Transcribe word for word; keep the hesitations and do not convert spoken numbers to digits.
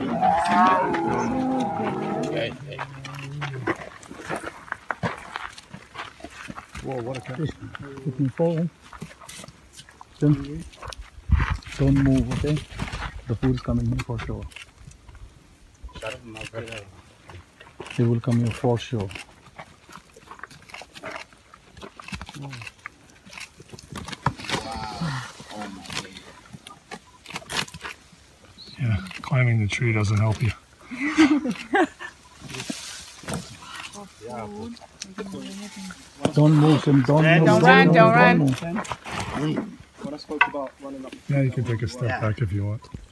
Okay. Whoa, what a catch. Let me fall. Don't, don't move, okay? The food is coming in for sure. Shut up, my brother. They will come here for sure. Wow. Oh my God. Yeah, climbing the tree doesn't help you. Don't move him, don't move. Don't run, don't run. move. Yeah, you can take a step back if you want.